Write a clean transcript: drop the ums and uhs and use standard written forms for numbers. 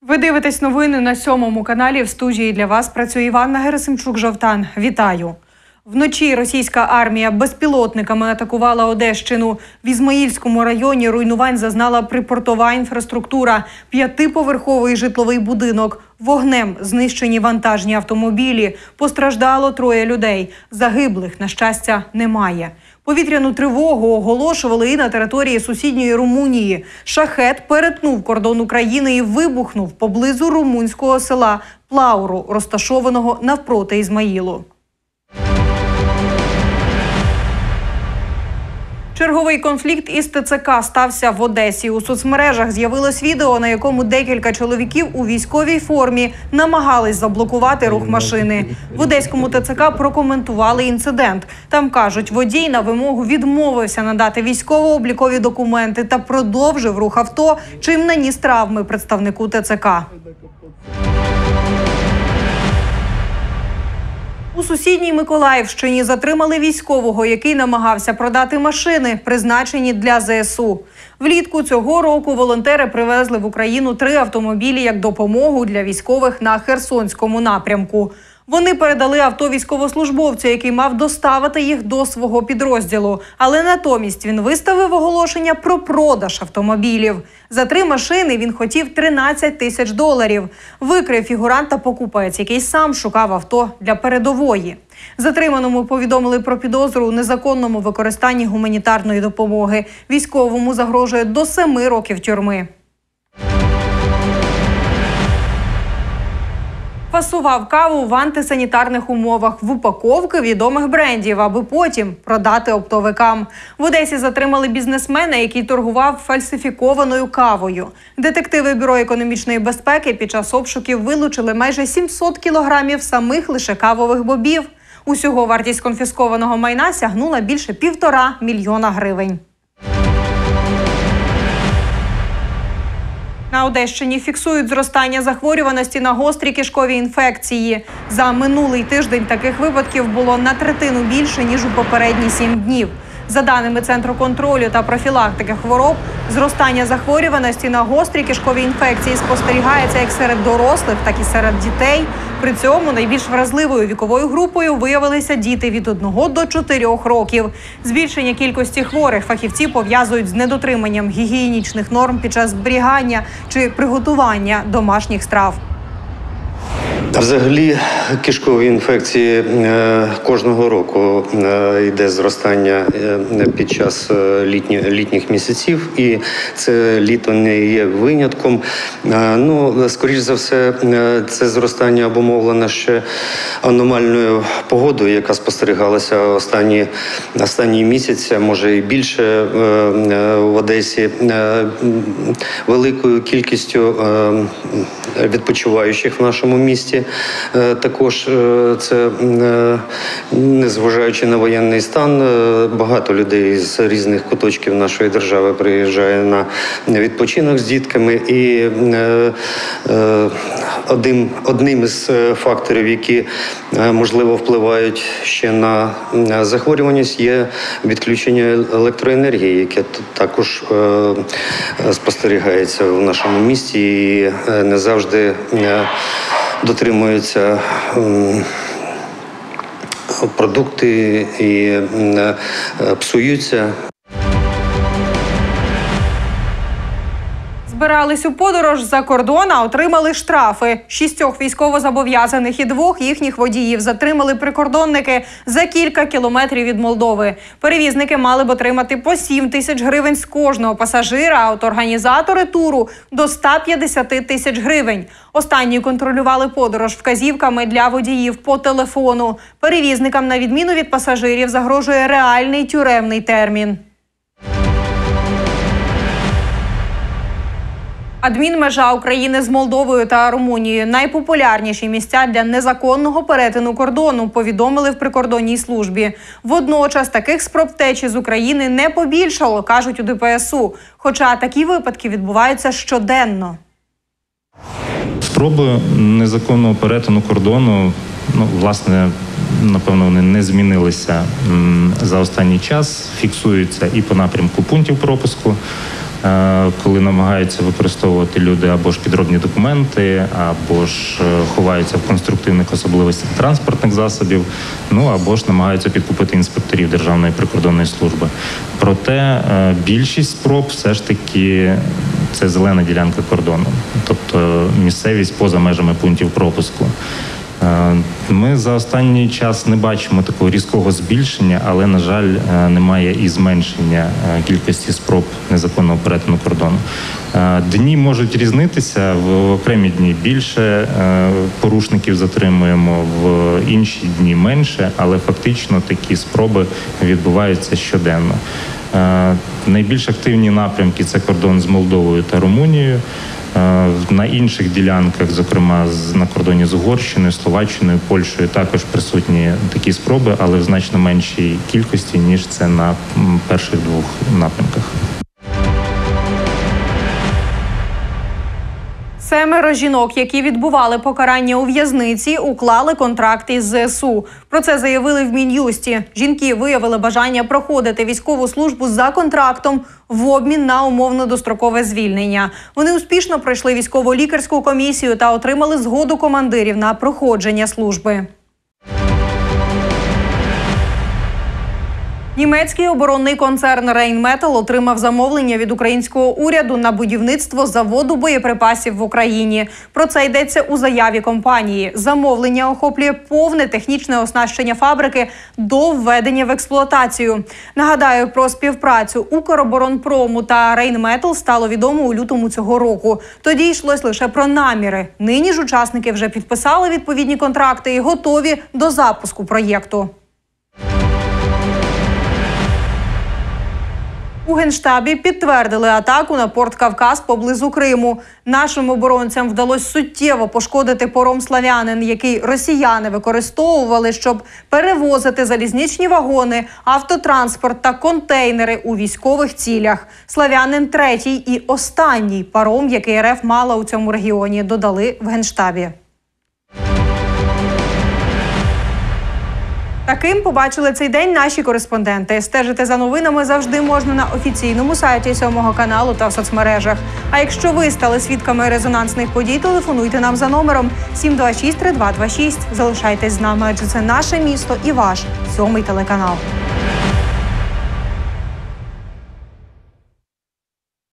Ви дивитесь новини на 7-му каналі. В студії для вас працює Іванна Герасимчук-Жовтан. Вітаю! Вночі російська армія безпілотниками атакувала Одещину. В Ізмаїльському районі руйнувань зазнала припортова інфраструктура, 5-поверховий житловий будинок. Вогнем знищені вантажні автомобілі. Постраждало 3 людей. Загиблих, на щастя, немає. Повітряну тривогу оголошували і на території сусідньої Румунії. Шахет перетнув кордон України і вибухнув поблизу румунського села Плауру, розташованого навпроти Ізмаїлу. Черговий конфлікт із ТЦК стався в Одесі. У соцмережах з'явилось відео, на якому декілька чоловіків у військовій формі намагались заблокувати рух машини. В Одеському ТЦК прокоментували інцидент. Там кажуть, водій на вимогу відмовився надати військово-облікові документи та продовжив рух авто, чим наніс травми представнику ТЦК. У сусідній Миколаївщині затримали військового, який намагався продати машини, призначені для ЗСУ. Влітку цього року волонтери привезли в Україну 3 автомобілі як допомогу для військових на Херсонському напрямку. Вони передали авто військовослужбовцю, який мав доставити їх до свого підрозділу. Але натомість він виставив оголошення про продаж автомобілів. За 3 машини він хотів $13 тисяч. Викрив фігуранта покупець, який сам шукав авто для передової. Затриманому повідомили про підозру у незаконному використанні гуманітарної допомоги. Військовому загрожує до 7 років тюрми. Фасував каву в антисанітарних умовах в упаковки відомих брендів, аби потім продати оптовикам. В Одесі затримали бізнесмена, який торгував фальсифікованою кавою. Детективи Бюро економічної безпеки під час обшуків вилучили майже 700 кілограмів самих лише кавових бобів. Усього вартість конфіскованого майна сягнула більше 1,5 мільйона гривень. На Одещині фіксують зростання захворюваності на гострі кишкові інфекції. За минулий тиждень таких випадків було на 1/3 більше, ніж у попередні 7 днів. За даними Центру контролю та профілактики хвороб, зростання захворюваності на гострі кишкові інфекції спостерігається як серед дорослих, так і серед дітей. При цьому найбільш вразливою віковою групою виявилися діти від 1 до 4 років. Збільшення кількості хворих фахівці пов'язують з недотриманням гігієнічних норм під час зберігання чи приготування домашніх страв. Взагалі, кишкові інфекції кожного року йде зростання під час літніх місяців, і це літо не є винятком. Скоріш за все, це зростання обумовлено ще аномальною погодою, яка спостерігалася останні місяці, а може і більше в Одесі, великою кількістю відпочиваючих в нашому місті. Також це, незважаючи на воєнний стан, багато людей з різних куточків нашої держави приїжджає на відпочинок з дітками. І одним із факторів, які, можливо, впливають ще на захворюваність, є відключення електроенергії, яке також спостерігається в нашому місті і не завжди дотримуються продукти і псуються. Збирались у подорож за кордон, а отримали штрафи. 6 військовозобов'язаних і 2 їхніх водіїв затримали прикордонники за кілька кілометрів від Молдови. Перевізники мали б отримати по 7 тисяч гривень з кожного пасажира, а от організатори туру – до 150 тисяч гривень. Останні контролювали подорож вказівками для водіїв по телефону. Перевізникам, на відміну від пасажирів, загрожує реальний тюремний термін. Адмінмежа України з Молдовою та Румунією – найпопулярніші місця для незаконного перетину кордону, повідомили в прикордонній службі. Водночас таких спроб втечі з України не побільшало, кажуть у ДПСУ. Хоча такі випадки відбуваються щоденно. Спроби незаконного перетину кордону, власне, напевно, вони не змінилися за останній час. Фіксуються і по напрямку пунктів пропуску. коли намагаються використовувати люди або ж підробні документи, або ж ховаються в конструктивних особливостях транспортних засобів, або ж намагаються підкупити інспекторів Державної прикордонної служби. Проте більшість спроб все ж таки це зелена ділянка кордону, тобто місцевість поза межами пунктів пропуску. Ми за останній час не бачимо такого різкого збільшення, але, на жаль, немає і зменшення кількості спроб незаконного перетину кордону. Дні можуть різнитися, в окремі дні більше порушників затримуємо, в інші дні менше, але фактично такі спроби відбуваються щоденно. Найбільш активні напрямки – це кордон з Молдовою та Румунією. На інших ділянках, зокрема на кордоні з Угорщиною, Словаччиною, Польщею, також присутні такі спроби, але в значно меншій кількості, ніж це на перших двох напрямках. 7 жінок, які відбували покарання у в'язниці, уклали контракт із ЗСУ. Про це заявили в Мін'юсті. Жінки виявили бажання проходити військову службу за контрактом в обмін на умовно-дострокове звільнення. Вони успішно пройшли військово-лікарську комісію та отримали згоду командирів на проходження служби. Німецький оборонний концерн Rheinmetall отримав замовлення від українського уряду на будівництво заводу боєприпасів в Україні. Про це йдеться у заяві компанії. Замовлення охоплює повне технічне оснащення фабрики до введення в експлуатацію. Нагадаю, про співпрацю Укроборонпрому та Rheinmetall стало відомо у лютому цього року. Тоді йшлось лише про наміри. Нині ж учасники вже підписали відповідні контракти і готові до запуску проєкту. У Генштабі підтвердили атаку на порт Кавказ поблизу Криму. Нашим оборонцям вдалося суттєво пошкодити паром «Славянин», який росіяни використовували, щоб перевозити залізничні вагони, автотранспорт та контейнери у військових цілях. «Славянин» – третій і останній паром, який РФ мала у цьому регіоні, додали в Генштабі. Таким побачили цей день наші кореспонденти. Стежити за новинами завжди можна на офіційному сайті 7 каналу та в соцмережах. А якщо ви стали свідками резонансних подій, телефонуйте нам за номером 726 3226. Залишайтесь з нами, адже це наше місто і ваш 7 телеканал.